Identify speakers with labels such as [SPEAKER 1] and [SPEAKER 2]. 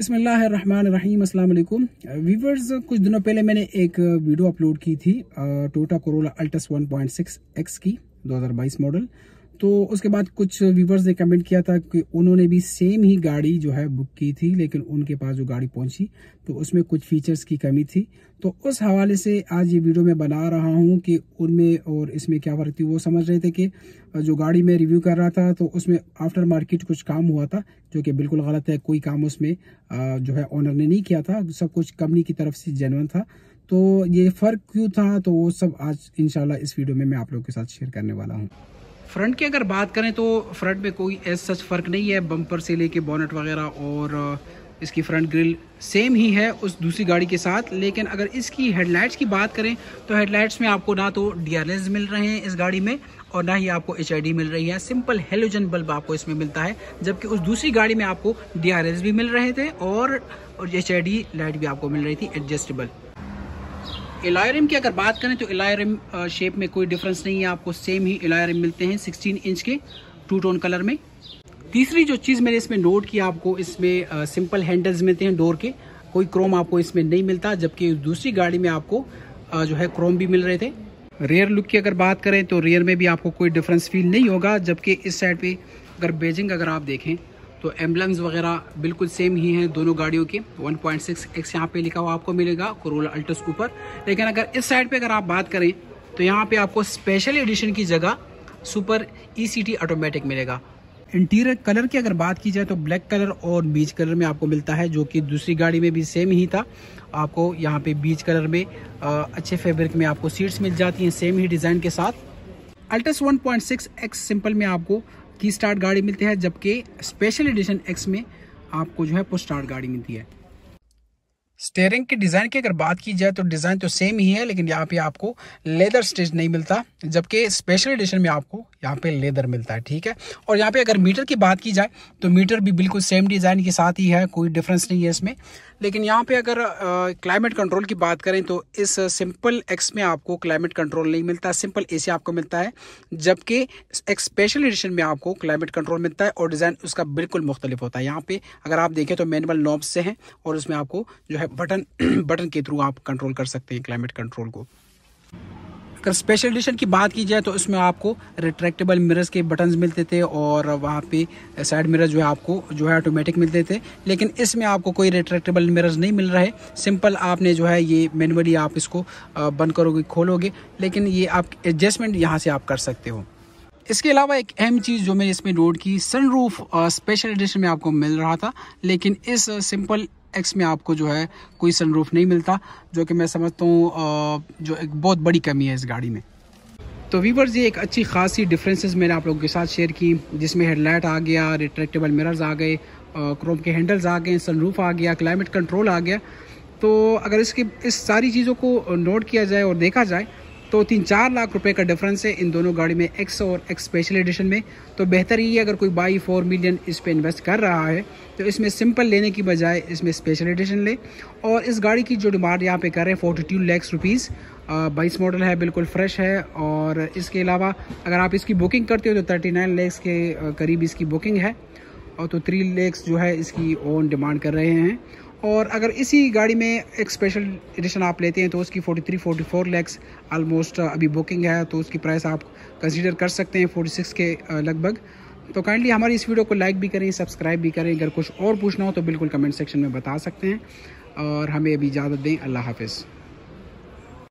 [SPEAKER 1] बिस्मिल्लाहिर्रहमानिर्रहीम, अस्सलाम वालेकुम व्यूवर्स। कुछ दिनों पहले मैंने एक वीडियो अपलोड की थी टोयोटा कोरोला अल्टस 1.6X की 2022 मॉडल। तो उसके बाद कुछ व्यूवर्स ने कमेंट किया था कि उन्होंने भी सेम ही गाड़ी जो है बुक की थी, लेकिन उनके पास जो गाड़ी पहुंची तो उसमें कुछ फीचर्स की कमी थी। तो उस हवाले से आज ये वीडियो मैं बना रहा हूं कि उनमें और इसमें क्या फ़र्क थी। वो समझ रहे थे कि जो गाड़ी मैं रिव्यू कर रहा था तो उसमें आफ्टर मार्केट कुछ काम हुआ था, जो कि बिल्कुल गलत है। कोई काम उसमें जो है ओनर ने नहीं किया था, सब कुछ कंपनी की तरफ से जेन्युइन था। तो ये फ़र्क क्यों था, तो वो सब आज इंशाल्लाह इस वीडियो में मैं आप लोगों के साथ शेयर करने वाला हूँ। फ्रंट की अगर बात करें तो फ्रंट में कोई ऐसा सच फ़र्क नहीं है, बम्पर से लेके बोनट वगैरह और इसकी फ्रंट ग्रिल सेम ही है उस दूसरी गाड़ी के साथ। लेकिन अगर इसकी हेडलाइट्स की बात करें तो हेडलाइट्स में आपको ना तो DRLs मिल रहे हैं इस गाड़ी में और ना ही आपको HID मिल रही है। सिंपल हेलोजन बल्ब आपको इसमें मिलता है, जबकि उस दूसरी गाड़ी में आपको DRLs भी मिल रहे थे और HID लाइट भी आपको मिल रही थी एडजस्टेबल। एलॉय रिम की अगर बात करें तो एलॉय रिम शेप में कोई डिफरेंस नहीं है, आपको सेम ही एलॉय रिम मिलते हैं 16 इंच के 2 टोन कलर में। तीसरी जो चीज़ मैंने इसमें नोट किया, आपको इसमें सिंपल हैंडल्स मिलते हैं डोर के, कोई क्रोम आपको इसमें नहीं मिलता, जबकि दूसरी गाड़ी में आपको जो है क्रोम भी मिल रहे थे। रेयर लुक की अगर बात करें तो रेयर में भी आपको कोई डिफरेंस फील नहीं होगा, जबकि इस साइड पे अगर बेजिंग अगर आप देखें तो एम्बलम्स वगैरह बिल्कुल सेम ही हैं दोनों गाड़ियों के। 1.6X यहाँ पे लिखा हुआ आपको मिलेगा कोरोला अल्टस ऊपर। लेकिन अगर इस साइड पे अगर आप बात करें तो यहाँ पे आपको स्पेशल एडिशन की जगह सुपर ECT ऑटोमेटिक मिलेगा। इंटीरियर कलर की अगर बात की जाए तो ब्लैक कलर और बीच कलर में आपको मिलता है, जो कि दूसरी गाड़ी में भी सेम ही था। आपको यहाँ पे बीच कलर में अच्छे फैब्रिक में आपको सीट्स मिल जाती हैं सेम ही डिज़ाइन के साथ। अल्टस 1.6X सिंपल में आपको की स्टार्ट गाड़ी मिलती है, जबकि स्पेशल एडिशन X में आपको जो है पुश स्टार्ट गाड़ी मिलती है। स्टीयरिंग के डिज़ाइन की अगर बात की जाए तो डिज़ाइन तो सेम ही है, लेकिन यहाँ पे आपको लेदर स्टिच नहीं मिलता, जबकि स्पेशल एडिशन में आपको यहाँ पे लेदर मिलता है। ठीक है। और यहाँ पे अगर मीटर की बात की जाए तो मीटर भी बिल्कुल सेम डिज़ाइन के साथ ही है, कोई डिफरेंस नहीं है इसमें। लेकिन यहाँ पे अगर क्लाइमेट कंट्रोल की बात करें तो इस सिंपल X में आपको क्लाइमेट कंट्रोल नहीं मिलता, सिंपल AC आपको मिलता है, जबकि एक स्पेशल एडिशन में आपको क्लाइमेट कंट्रोल मिलता है और डिज़ाइन उसका बिल्कुल मुख्तलिफ होता है। यहाँ पे अगर आप देखें तो मैनुअल नॉब्स से हैं और उसमें आपको जो है बटन के थ्रू आप कंट्रोल कर सकते हैं क्लाइमेट कंट्रोल को। अगर स्पेशल एडिशन की बात की जाए तो इसमें आपको रिट्रैक्टेबल मिरर्स के बटन्स मिलते थे और वहाँ पे साइड मिरर जो है आपको जो है ऑटोमेटिक मिलते थे, लेकिन इसमें आपको कोई रिट्रैक्टेबल मिरर्स नहीं मिल रहे। सिंपल आपने जो है ये मैनुअली आप इसको बंद करोगे खोलोगे, लेकिन ये आप एडजस्टमेंट यहाँ से आप कर सकते हो। इसके अलावा एक अहम चीज़ जो मैंने इसमें नोट की, सनरूफ स्पेशल एडिशन में आपको मिल रहा था, लेकिन इस सिंपल X में आपको जो है कोई सनरूफ नहीं मिलता, जो कि मैं समझता हूँ जो एक बहुत बड़ी कमी है इस गाड़ी में। तो व्यूअर्स, ये एक अच्छी खासी डिफरेंसेस मैंने आप लोगों के साथ शेयर की, जिसमें हेडलाइट आ गया, रिट्रैक्टेबल मिरर्स आ गए, क्रोम के हैंडल्स आ गए, सनरूफ आ गया, क्लाइमेट कंट्रोल आ गया। तो अगर इसकी इस सारी चीज़ों को नोट किया जाए और देखा जाए तो 3-4 लाख रुपए का डिफरेंस है इन दोनों गाड़ी में, X और X स्पेशल एडिशन में। तो बेहतर ही है अगर कोई बाई 4 मिलियन इस पे इन्वेस्ट कर रहा है तो इसमें सिंपल लेने की बजाय इसमें स्पेशल एडिशन ले। और इस गाड़ी की जो डिमांड यहाँ पे कर रहे हैं 42 लाख रुपीज़, 22 मॉडल है, बिल्कुल फ्रेश है। और इसके अलावा अगर आप इसकी बुकिंग करते हो तो 39 लाख के करीब इसकी बुकिंग है, और तो 3 लाख जो है इसकी ओन डिमांड कर रहे हैं। और अगर इसी गाड़ी में एक स्पेशल एडिशन आप लेते हैं तो उसकी 43-44 लाख आलमोस्ट अभी बुकिंग है, तो उसकी प्राइस आप कंसीडर कर सकते हैं 46 के लगभग। तो काइंडली हमारी इस वीडियो को लाइक भी करें, सब्सक्राइब भी करें। अगर कुछ और पूछना हो तो बिल्कुल कमेंट सेक्शन में बता सकते हैं, और हमें अभी इजाज़त दें। अल्लाह हाफ़िज़।